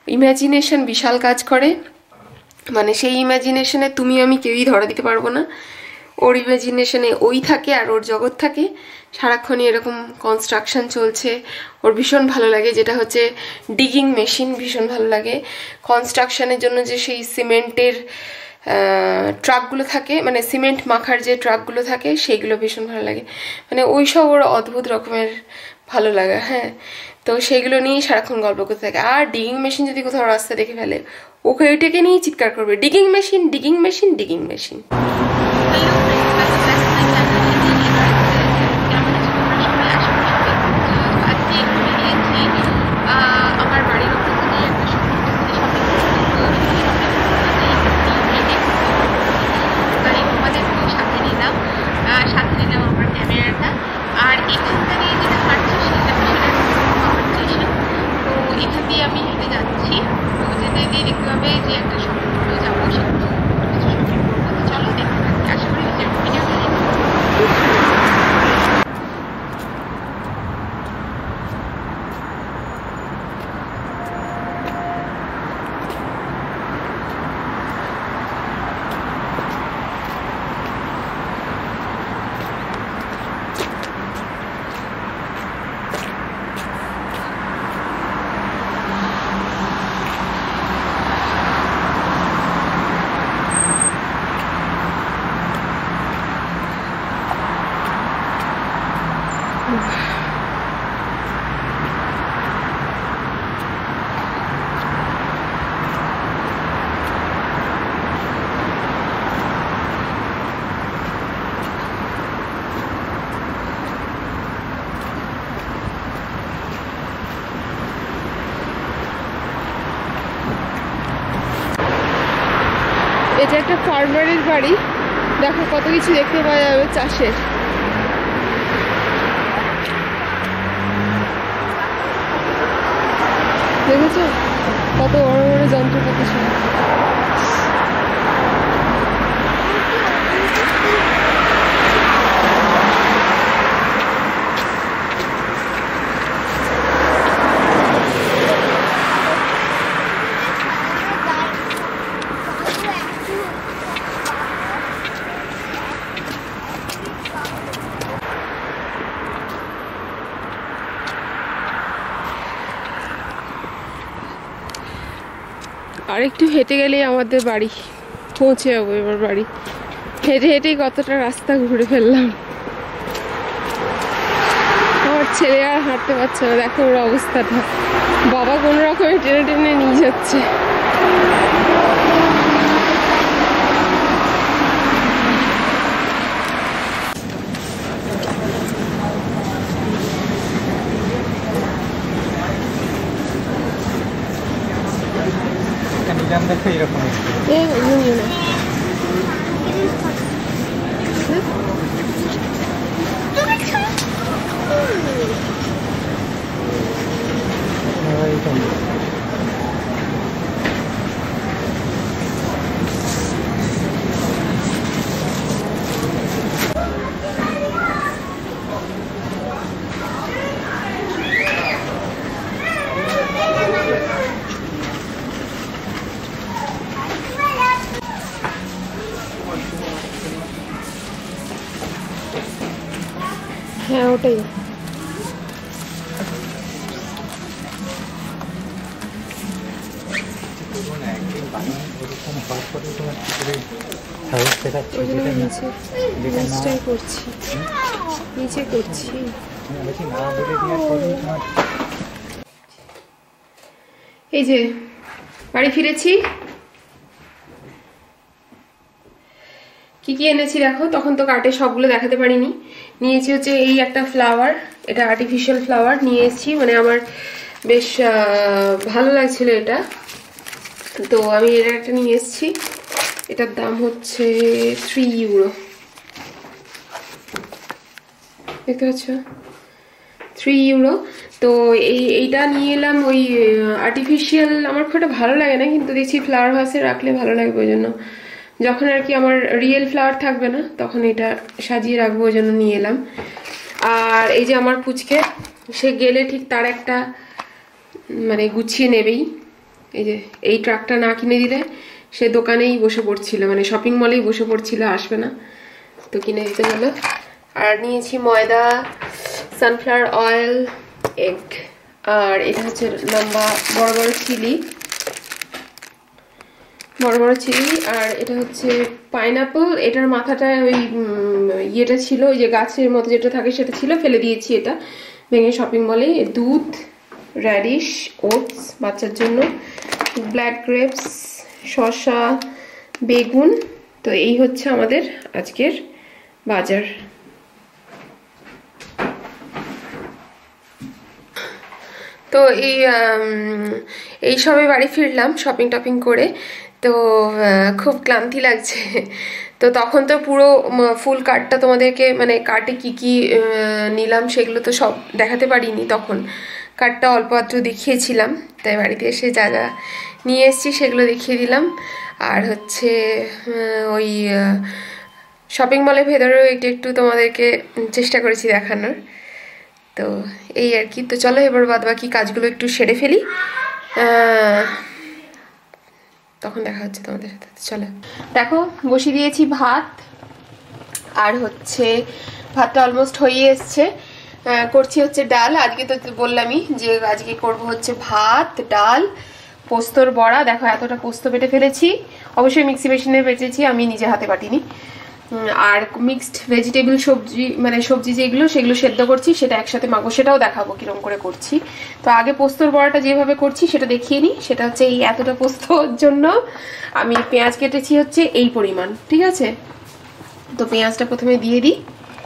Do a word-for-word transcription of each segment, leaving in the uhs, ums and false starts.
Imagination বিশাল কাজ করে, মানে সেই ইমাজিনেশনে তুমি আমি কেউই ধরা দিতে পারবো না। ওর ইমাজিনেশনে ওই থাকে আর ওর জগৎ থাকে, সারাক্ষণই এরকম কনস্ট্রাকশন চলছে। ওর ভীষণ ভালো লাগে, যেটা হচ্ছে ডিগিং মেশিন ভীষণ ভালো লাগে। কনস্ট্রাকশনের জন্য যে সেই সিমেন্টের ট্রাকগুলো থাকে, মানে সিমেন্ট মাখার যে ট্রাকগুলো থাকে সেইগুলো ভীষণ ভালো লাগে, মানে ওই সব ওর অদ্ভুত রকমের ভালো লাগে। হ্যাঁ, তো সেইগুলো নিয়েই সারাক্ষণ গল্প করতে থাকে। আর ডিগিং মেশিন যদি কোথাও রাস্তা দেখে ফেলে, ওকে ওইটাকে নিয়েই চিৎকার করবে, digging machine digging machine digging machine. আমার বাড়ির সাথে নিলাম সাথে নিলাম আমার ক্যামেরাটা। আর এখান থেকে যেটা হাঁটছি সেটা স্টেশন, তো এখান দিয়ে আমি হেঁটে যাচ্ছি। তো যেতে দিয়ে দেখতে হবে যে একটা সমুদ্র যাবো, সেগুলো কিছু শুটিং করবো। চলো দেখতে থাকি, আশা করি ভিডিওটা দেখতে। এটা একটা ফার্মারের বাড়ি, দেখো কত কিছু দেখতে পাওয়া যাবে চাষের। দেখেছো কত বড় বড় যন্ত্রপাতি সব। আর একটু হেঁটে গেলেই আমাদের বাড়ি, পৌঁছে যাবো এবার বাড়ি। হেঁটে হেঁটেই কতটা রাস্তা ঘুরে ফেললাম। আমার ছেলে আর হাঁটতে পারছে না, দেখো ওর অবস্থাটা। বাবা কোনো রকমে টেনে টেনে নিয়ে যাচ্ছে। এরকম হ্যাঁ ওটাই। নিচে করছি নিচে করছি এই যে বাড়ি ফিরেছি। কি কি এনেছি দেখো, তখন তো কার্টে সবগুলো দেখাতে পারিনি। নিয়েছি হচ্ছে এই একটা ফ্লাওয়ার, এটা আর্টিফিশিয়াল ফ্লাওয়ার নিয়ে এসেছি, মানে আমার বেশ ভালো লাগছিল এটা, তো আমি এটা একটা নিয়ে এসেছি। এটার দাম হচ্ছে থ্রি ইউরো, দেখতে পাচ্ছ থ্রি ইউরো। তো এই এইটা নিয়ে এলাম। ওই আর্টিফিশিয়াল আমার খুব একটা ভালো লাগে না, কিন্তু দেখছি ফ্লাওয়ার ভাসে রাখলে ভালো লাগবে, ওই জন্য যখন আর কি আমার রিয়েল ফ্লাওয়ার থাকবে না তখন এটা সাজিয়ে রাখবো, ওই জন্য নিয়ে এলাম। আর এই যে আমার পুচকে, সে গেলে ঠিক তার একটা মানে গুছিয়ে নেবেই, এই যে এই ট্রাকটা না কিনে দিলে সে দোকানেই বসে পড়ছিল, মানে শপিং মলেই বসে পড়ছিল, আসবে না, তো কিনে দিতে হলো। আর নিয়েছি ময়দা, সানফ্লাওয়ার অয়েল, এগ, আর এটা হচ্ছে লম্বা বড় বড় চিলি, বড় বড় চিলি। আর এটা হচ্ছে পাইনাপল, এটার মাথাটা ওই ইয়েটা ছিল, ওই যে গাছের মতো যেটা থাকে সেটা ছিল, ফেলে দিয়েছি এটা ভেঙে শপিং মলে। দুধ, র্যাডিশ, ওটস বাচ্চার জন্য, ব্ল্যাক গ্রেপস, শসা, বেগুন। তো এই হচ্ছে আমাদের আজকের বাজার। তো এই এই সবে বাড়ি ফিরলাম শপিং টপিং করে, তো খুব ক্লান্তি লাগছে। তো তখন তো পুরো ফুল কার্টটা তোমাদেরকে, মানে কার্টে কি কি নিলাম সেগুলো তো সব দেখাতে পারিনি, তখন কার্টটা অল্প আধটু দেখিয়েছিলাম, তাই বাড়িতে এসে যা যা নিয়ে এসেছি সেগুলো দেখিয়ে দিলাম। আর হচ্ছে ওই শপিং মলের ভেতরেও একটু একটু তোমাদেরকে চেষ্টা করেছি দেখানোর। তো এই আর কি। তো চলো এবার বাদ বাকি কাজগুলো একটু সেরে ফেলি, তখন দেখা হচ্ছে তোমাদের সাথে। চলো, দেখো বসিয়ে দিয়েছি ভাত, আর হচ্ছে ভাতটা অলমোস্ট হয়ে এসছে। করছি হচ্ছে ডাল, আজকে তো বললামই যে আজকে করব হচ্ছে ভাত, ডাল, পোস্তর বড়া। দেখো এতটা পোস্ত বেটে ফেলেছি, অবশ্যই মিক্সি মেশিনে বেটেছি, আমি নিজে হাতে বাটিনি। আর মিক্সড ভেজিটেবল সবজি, মানে সবজি যেগুলো সেগুলো সেদ্ধ করছি, সেটা একসাথে মাখবো, সেটাও দেখাবো কিরকম করে করছি। তো আগে পোস্তর বড়াটা যেভাবে করছি সেটা দেখিয়ে নিই। সেটা হচ্ছে এই এতটা পোস্তর জন্য আমি পেঁয়াজ কেটেছি হচ্ছে এই পরিমাণ, ঠিক আছে? তো পেঁয়াজটা প্রথমে দিয়ে দিই।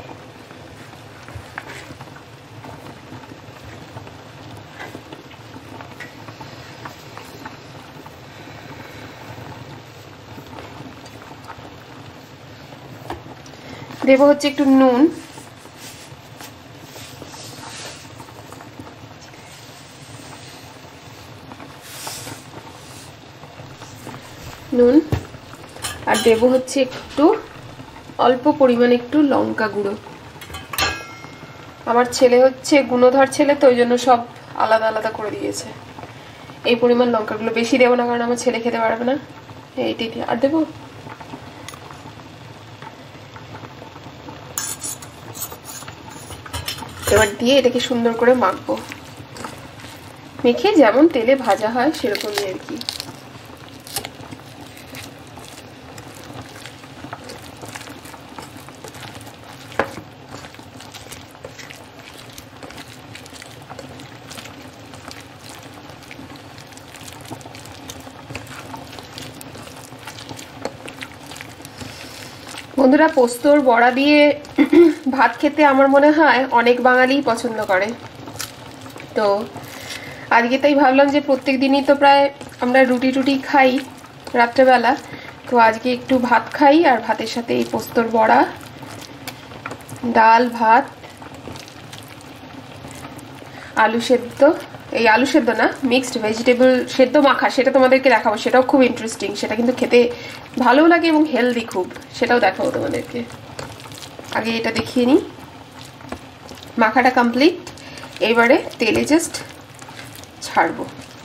দেবো হচ্ছে একটু নুন, নুন আর দেবো হচ্ছে একটু অল্প পরিমাণে একটু লঙ্কা গুঁড়ো। আমার ছেলে হচ্ছে গুণধর ছেলে, তো ওই জন্য সব আলাদা আলাদা করে দিয়েছে। এই পরিমাণ লঙ্কাগুলো বেশি দেবো না, কারণ আমার ছেলে খেতে পারবে না। এইটাই আর দেবো। এবার দিয়ে এটাকে সুন্দর করে মাখবো, মেখে যেমন তেলে ভাজা হয় সেরকমই আর কি। বন্ধুরা, পোস্তর বড়া দিয়ে ভাত খেতে আমার মনে হয় অনেক বাঙালিই পছন্দ করে। তো আজকে তাই ভাবলাম যে প্রত্যেক দিনই তো প্রায় আমরা রুটি টুটি খাই রাত্রেবেলা, তো আজকে একটু ভাত খাই, আর ভাতের সাথে এই পোস্তর বড়া, ডাল, ভাত, আলু সেদ্ধ, এই আলু সেদ্ধ না, মিক্সড ভেজিটেবল সেদ্ধ মাখা, সেটা তোমাদেরকে দেখাবো, সেটাও খুব ইন্টারেস্টিং, সেটা কিন্তু খেতে ভালোও লাগে এবং হেলদি খুব, সেটাও দেখাবো তোমাদেরকে। আগে এটা দেখিয়ে নিই। মাখাটা কমপ্লিট, এবারে তেলে জাস্ট ছাড়বো।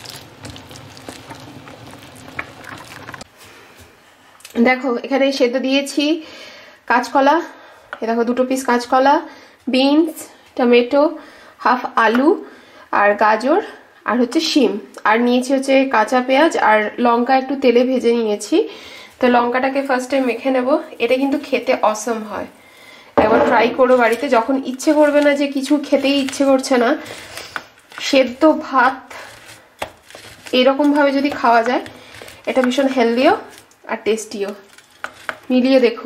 দেখো এখানে সেদ্ধ দিয়েছি কাঁচকলা, এ দেখো দুটো পিস কাঁচকলা, বিনস, টমেটো, হাফ আলু আর গাজর, আর হচ্ছে শিম, আর নিয়েছি হচ্ছে কাঁচা পেঁয়াজ আর লঙ্কা একটু তেলে ভেজে নিয়েছি। তো লঙ্কাটাকে ফার্স্টে মেখে নেব। এটা কিন্তু খেতে অসম হয়, একবার ট্রাই করো বাড়িতে। যখন ইচ্ছে করবে না, যে কিছু খেতেই ইচ্ছে করছে না, সেদ্ধ ভাত এরকম ভাবে যদি খাওয়া যায়, এটা ভীষণ হেলদিও আর টেস্টিও। মিলিয়ে দেখো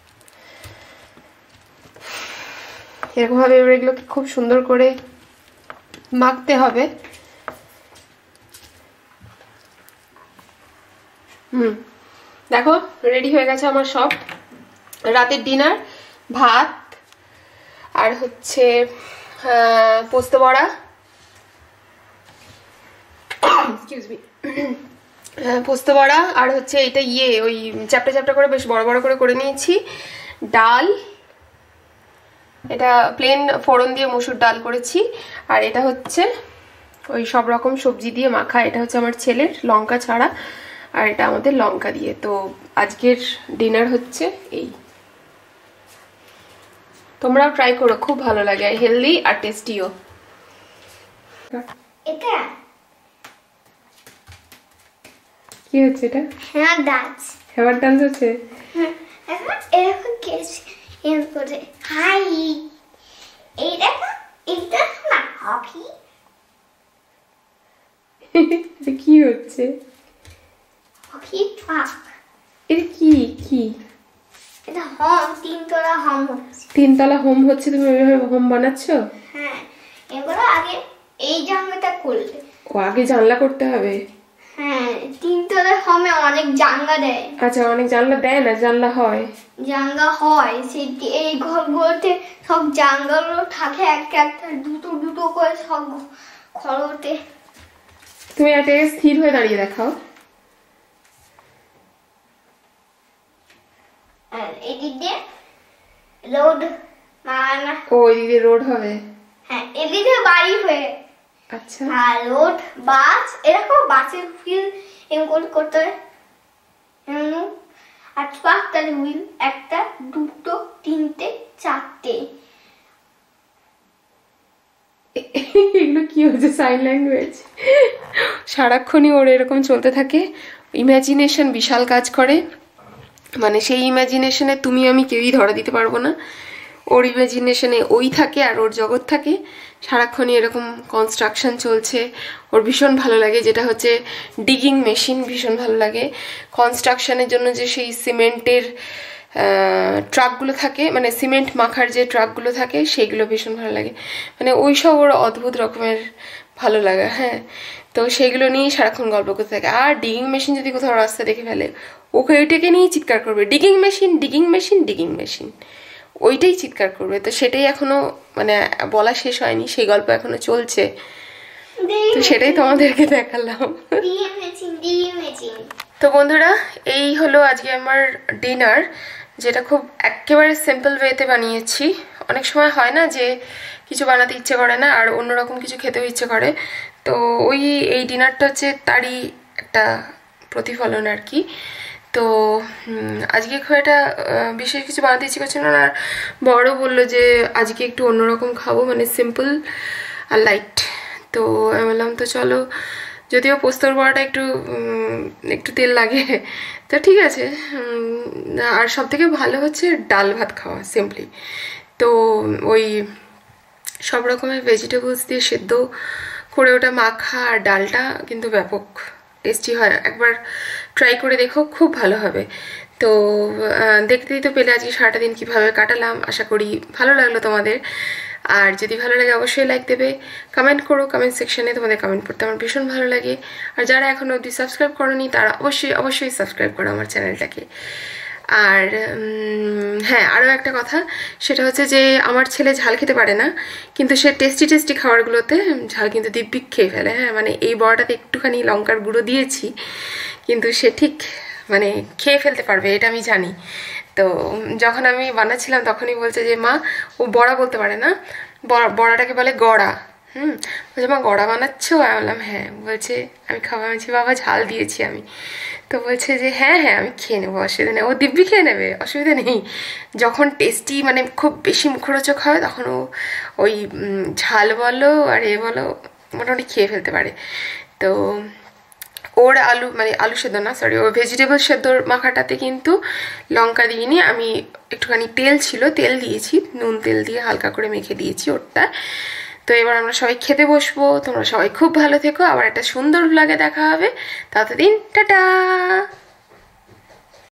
এরকম ভাবে। এবার এগুলোকে খুব সুন্দর করে মাখতে হবে। হুম, দেখো রেডি হয়ে গেছে আমার সব। রাতের ডিনার, ভাত আর হচ্ছে পোস্ত বড়া, এক্সকিউজ মি, পোস্ত বড়া, আর হচ্ছে এটা ইয়ে ওই চ্যাপটা চ্যাপটা করে বেশ বড় বড় করে করে নিয়েছি। ডাল, এটা প্লেন ফোড়ন দিয়ে মসুর ডাল করেছি। আর এটা হচ্ছে ওই সব রকম সবজি দিয়ে মাখা। এটা হচ্ছে আমার ছেলের, লঙ্কা ছাড়া, আর এটা আমাদের লঙ্কা দিয়ে। তো আজকের ডিনার হচ্ছে এই। তোমরাও ট্রাই করো, খুব ভালো লাগে, হেলদি আর টেস্টিও। এটা কি হচ্ছে এটা? হ্যাঁ ডান্স। হেয়ার ডান্স হচ্ছে। হ্যাঁ এখন এরকম কেছি এর করে হাই এই দেখো এটা না হকি। এটা কি হচ্ছে? Hockey truck. এটা কি কি? এটা হোম, তিনতলা হোম হচ্ছে। তিনতলা হোম হচ্ছে? তুমি ওইভাবে হোম বানাচ্ছো? হ্যাঁ এগুলো আগে এই জানলাটা করলে। ও আগে জানলা করতে হবে? হ্যাঁ তিনতলা হোমে অনেক জানলা দেয়। আচ্ছা, অনেক জানলা দেয় না, জানলা হয়? জানলা হয়, সেই এই ঘরগুলোতে সব জানলাগুলো থাকে একটা একটা দুটো দুটো করে সব ঘরতে। তুমি একটা স্থির হয়ে দাঁড়িয়ে দেখাও। এদিক দিয়ে রোড মানা। ও ওইদিক দিয়ে রোড হবে? হ্যাঁ এদিকে বাড়ি হয়ে। আচ্ছা। আর রোড বাস এরকম বাসের হুইল এমন করতে হয়। আর ট্রাক্টর হুইল একটা দুটো তিনটে চারটে। এগুলো কি হচ্ছে? Sign language. সারাক্ষণই ওর এরকম চলতে থাকে। ইমাজিনেশন বিশাল কাজ করে, মানে সেই ইমাজিনেশনে তুমি আমি কেউই ধরা দিতে পারবো না। ওর ইমাজিনেশনে ওই থাকে আর ওর জগৎ থাকে। সারাক্ষণই এরকম কনস্ট্রাকশন চলছে, ওর ভীষণ ভালো লাগে। যেটা হচ্ছে ডিগিং মেশিন, ভীষণ ভালো লাগে। কনস্ট্রাকশনের জন্য যে সেই সিমেন্টের ট্রাকগুলো থাকে, মানে সিমেন্ট মাখার যে ট্রাকগুলো থাকে, সেইগুলো ভীষণ ভালো লাগে। মানে ওই সব ওর অদ্ভুত রকমের ভালো লাগা। হ্যাঁ, তো সেইগুলো নিয়েই সারাক্ষণ গল্প করতে থাকে। আর ডিগিং মেশিন যদি কোথাও রাস্তা দেখে ফেলে, ওকে ওইটাকে নিয়েই চিৎকার করবে, digging machine digging machine digging machine, ওইটাই চিৎকার করবে। তো সেটাই এখনো মানে বলা শেষ হয়নি, সেই গল্প এখনো চলছে। তো সেটাই তোমাদেরকে দেখালাম। তো বন্ধুরা, এই হলো আজকে আমার ডিনার, যেটা খুব একেবারে সিম্পল ওয়েতে বানিয়েছি। অনেক সময় হয় না যে কিছু বানাতে ইচ্ছে করে না আর অন্যরকম কিছু খেতেও ইচ্ছে করে, তো ওই এই ডিনারটা হচ্ছে তারই একটা প্রতিফলন আর কি। তো আজকে খুব একটা বিশেষ কিছু বানাতে ইচ্ছে করছিল না। আর বড় বললো যে আজকে একটু অন্যরকম খাবো, মানে সিম্পল আর লাইট। তো আমি বললাম তো চলো, যদিও পোস্তর বড়াটা একটু একটু তেল লাগে, তো ঠিক আছে। আর সব থেকে ভালো হচ্ছে ডাল ভাত খাওয়া সিম্পলি। তো ওই সব রকমের ভেজিটেবলস দিয়ে সেদ্ধ করে ওটা মাখা, আর ডালটা কিন্তু ব্যাপক টেস্টি হয়। একবার ট্রাই করে দেখো, খুব ভালো হবে। তো দেখতেই তো পেলে আজকে সারাটা দিন কীভাবে কাটালাম। আশা করি ভালো লাগলো তোমাদের। আর যদি ভালো লাগে অবশ্যই লাইক দেবে, কমেন্ট করো কমেন্ট সেকশনে, তোমাদের কমেন্ট পড়তে আমার ভীষণ ভালো লাগে। আর যারা এখনও অবধি সাবস্ক্রাইব করোনি তারা অবশ্যই অবশ্যই সাবস্ক্রাইব করো আমার চ্যানেলটাকে। আর হ্যাঁ, আরও একটা কথা, সেটা হচ্ছে যে আমার ছেলে ঝাল খেতে পারে না, কিন্তু সে টেস্টি টেস্টি খাবারগুলোতে ঝাল কিন্তু দিব্যি খেয়ে ফেলে। হ্যাঁ, মানে এই বড়াটাতে একটুখানি লঙ্কার গুঁড়ো দিয়েছি, কিন্তু সে ঠিক মানে খেয়ে ফেলতে পারবে, এটা আমি জানি। তো যখন আমি বানাচ্ছিলাম তখনই বলছে যে মা, ও বড়া বলতে পারে না, বড়াটাকে বলে গড়া। হুম, বলছে মা গড়া বানাচ্ছো? আমি বললাম হ্যাঁ। বলছে আমি খাওয়া আনছি বাবা, ঝাল দিয়েছি আমি। তো বলছে যে হ্যাঁ হ্যাঁ আমি খেয়ে নেবো, অসুবিধা নেই। ও দিব্যি খেয়ে নেবে, অসুবিধা নেই। যখন টেস্টি মানে খুব বেশি মুখরোচক হয় তখন ও ওই ঝাল বলো আর এ বলো মোটামুটি খেয়ে ফেলতে পারে। তো ওর আলু মানে আলু সেদ্ধ না, সরি, ও ভেজিটেবল সেদ্ধর মাখাটাতে কিন্তু লঙ্কা দিইনি আমি, একটুখানি তেল ছিল, তেল দিয়েছি, নুন তেল দিয়ে হালকা করে মেখে দিয়েছি ওরটা। তো এবার আমরা সবাই খেতে বসবো। তোমরা সবাই খুব ভালো থেকো, আবার একটা সুন্দর ভ্লগে দেখা হবে। ততদিন টাটা।